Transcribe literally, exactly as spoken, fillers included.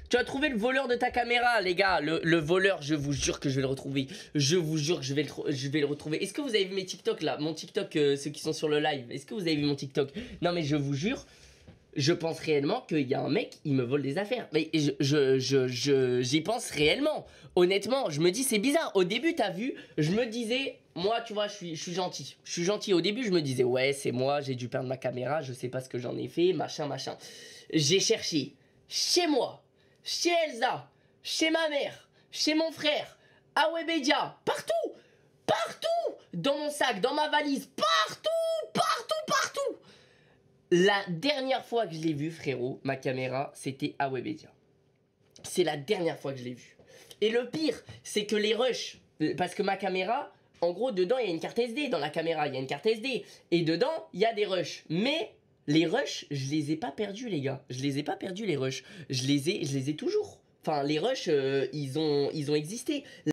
Tu as trouvé le voleur de ta caméra, les gars. Le, le voleur, je vous jure que je vais le retrouver. Je vous jure que je vais le, je vais le retrouver. Est-ce que vous avez vu mes TikTok là? Mon TikTok, euh, ceux qui sont sur le live. Est-ce que vous avez vu mon TikTok? Non mais je vous jure, je pense réellement qu'il y a un mec, il me vole des affaires. Mais je, je, je, je, j'y pense réellement. Honnêtement, je me dis c'est bizarre. Au début, t'as vu, je me disais, moi, tu vois, je suis, je suis gentil. Je suis gentil. Au début, je me disais, ouais, c'est moi, j'ai dû perdre ma caméra, je sais pas ce que j'en ai fait, machin, machin. J'ai cherché chez moi, chez Elsa, chez ma mère, chez mon frère, à Webedia, partout, partout, dans mon sac, dans ma valise, partout, partout, partout. La dernière fois que je l'ai vu, frérot, ma caméra, c'était à Webedia. C'est la dernière fois que je l'ai vu. Et le pire, c'est que les rushs, parce que ma caméra, en gros, dedans, il y a une carte S D. Dans la caméra, il y a une carte S D. Et dedans, il y a des rushs. Mais les rushs, je les ai pas perdus, les gars. Je les ai pas perdus, les rushs. Je les ai, je les ai toujours. Enfin, les rushs, euh, ils ont, ils ont existé.